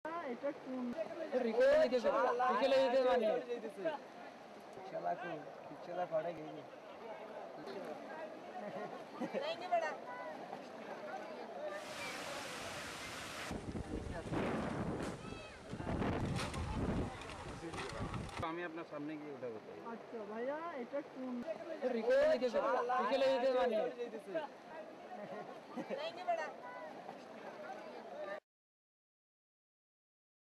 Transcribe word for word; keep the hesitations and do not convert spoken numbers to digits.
এটা কোন রিকেলে দিতেছে রিকেলে দিতে মানে चला को चला पड़े गई नहीं बड़ा আমি আপনার সামনে গিয়ে উঠাবো। আচ্ছা ভাইয়া এটা কোন রিকেলে দিতেছে রিকেলে দিতে মানে नहीं बड़ा